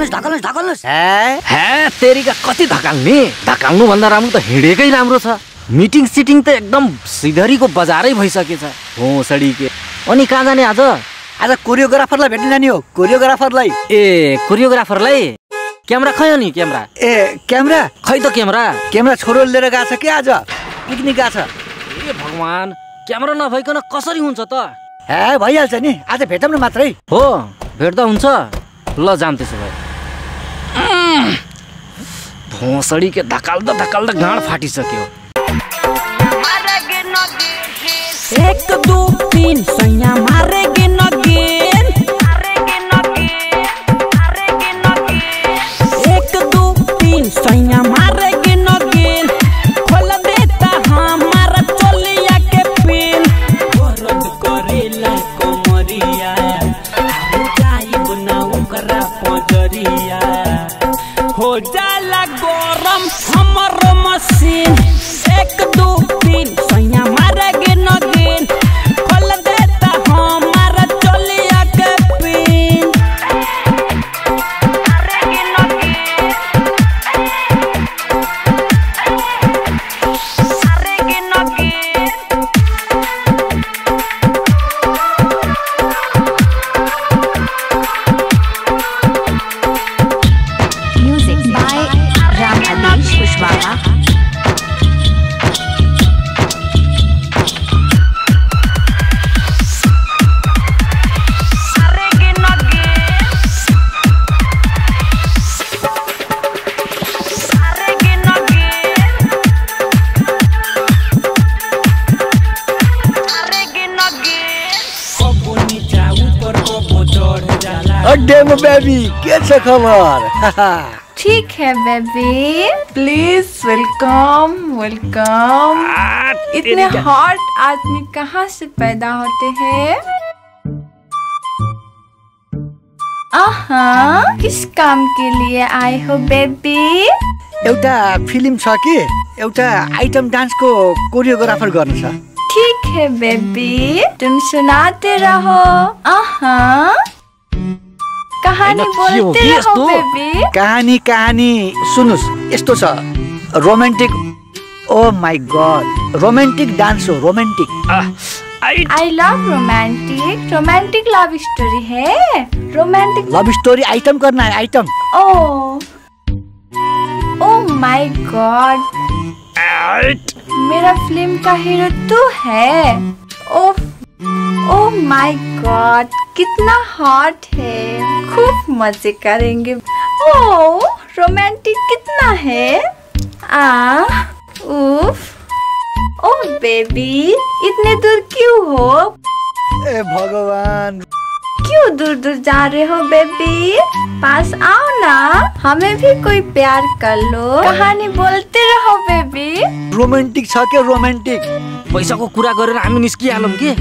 ढकल्नुस् तेरीका कति धकाल्नु भन्दा राम्रो त हिँडेकै राम्रो छ। मिटिङ सिटिङ त एकदम सिधरीको बजारै भइसकेछ भोसडी के। अनि कहाँ जाने आज? आज कोरियोग्राफरलाई भेट्न जाने हो। कोरियोग्राफरलाई कोरियोग्राफरलाई क्यामेरा खै नि क्यामेरा क्यामेरा खै त क्यामेरा छोरो लिएर गएको छ कि आज पिकनिक गएको छ। भगवान क्यामेरा नभइकन कसरी हुन्छ त? भइहाल्छ नि आज भेटौँ न मात्रै। हो भेट्दा हुन्छ ल जाम त्यसो भए। भोसडी के धकाल्दा गाँड फाटिसक्यो। 1 2 3 सैया मारेगे नगेन 1 2 3 सैया मारेगे नगेन खोल देता हमारा चोलिया के पिन दर्द करेला कोमरिया जाई बनाऊ करा पजरिया हो जाला गरम हमरो मशीन 1 2 3 सैया मारेगे नगेन खोल देता हमारा चोलिया के पिन मारेगे नगेन मारेगे नगेन। Music by Ram Adish Kushwaha. डेमो बेबी के छ खबर? ठीक है बेबी प्लीज वेलकम। इतने हॉट आदमी कहाँ से पैदा होते हैं? किस काम के लिए आए हो बेबी? एउटा फिल्म छ कि एउटा आइटम डान्स को कोरियोग्राफर गर्नु छ। ठीक है बेबी तुम सुनाते रहो। कहानी बोलते रहो बेबी। कहानी सुनुस् यस्तो छ romantic. Oh my god romantic dance हो romantic. I love romantic love story है। रोमांटिक लव स्टोरी आइटम करना है आइटम। ओ माय गॉड मेरा फिल्म का हीरो तू है। ओ माय गॉड कितना हॉट है खूब मजे करेंगे। रोमांटिक कितना है। ओ बेबी इतने दूर क्यों हो? भगवान क्यों दूर जा रहे हो बेबी? पास आओ ना हमें भी कोई प्यार कर लो। कहानी बोलते रहो बेबी। रोमान्टिक छ के रोमान्टिक? पैसाको कुरा गरेर हामी निस्किहालौं के?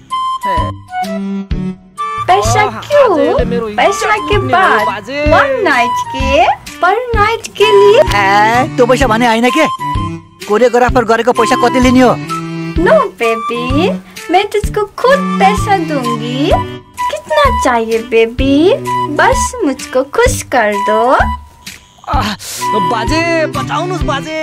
पैसा क्यों? पैसा के बाद 1 नाइट के पर नाइट के लिए। तो पैसा भने हैन के? कोरियोग्राफर गरेको पैसा कति लिने हो? नो बेबी मैं तुझको खुद पैसा दूंगी। कितना चाहिए बेबी? बस मुझको खुश कर दो। बाजे बताउनुस् बाजे।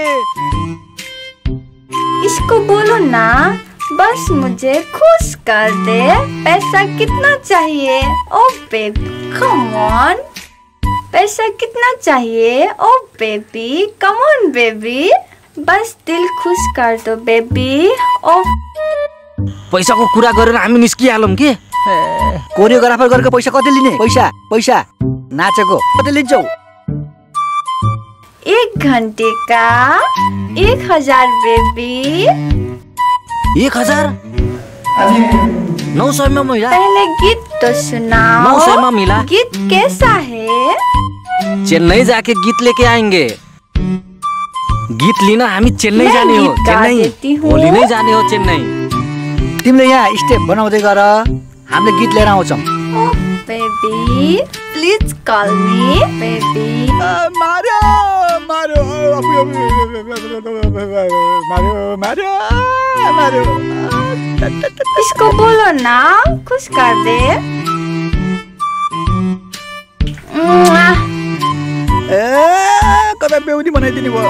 इसको बोलो ना बस मुझे खुश कर दे। पैसा कितना चाहिए? Oh baby come on. पैसा कितना चाहिए? Oh baby come on baby. बस दिल खुश कर दो बेबी। ओ पैसाको कुरा गरेर हामी निस्किहालौं के? कोरियोग्राफर गरेको पैसा कति लिने? पैसा नाचेको कति लिन्छौ? 1 घंटे का 1000 बेबी। 1000? 900 में मिला। पहले गीत तो सुनाओ। 900 में मिला। गीत कैसा है? चेन्नई जाके गीत लेके आएंगे। गीत लिन हामी चेन्नई जाने हो। चेन्नई भोलि नै जाने हो चेन्नई। तिमीले यहाँ स्टेप बनाउँदै गर हामीले गीत लिएर आउँछौं। Baby please call me baby. मारो इसको बोलो ना खुश कर दे। ए कता बेउनी बनाइदिने भयो।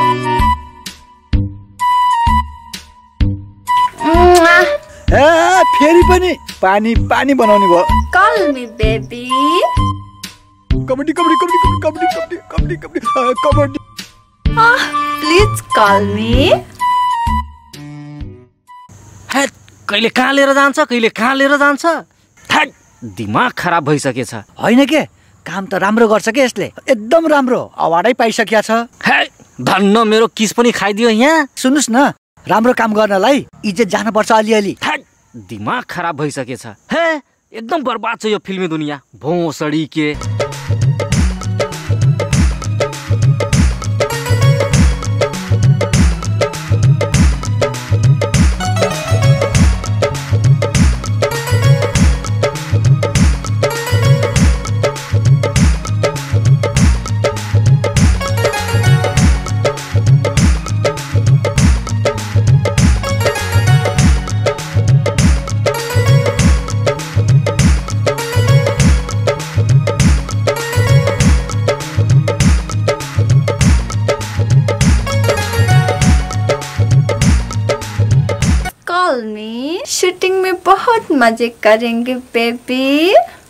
ए फेरि पनि पानी पानी बनाउने भयो। Call me baby. Kabaddi kabaddi kabaddi kabaddi kabaddi kabaddi kabaddi kabaddi. Please call me. हे कहिले कहाँ लिएर जान्छ कहिले कहाँ लिएर जान्छ। थ्याट दिमाग खराब भइसकेछ। होइन के काम त राम्रो गर्छ के यसले, एकदम राम्रो अवार्डै पाइसकेको छ। हे धन्न मेरो किस पनि खाइदियो यहाँ। सुन्नुस् न, राम्रो काम गर्नलाई इज्जत जानुपर्छ अलिअलि। थ्याट दिमाग खराब भइसकेछ। हे एकदम बर्बाद छ यो फिल्मी दुनिया भोसडी के। Call me. शूटिंग में बहुत मजे करेंगे बेबी।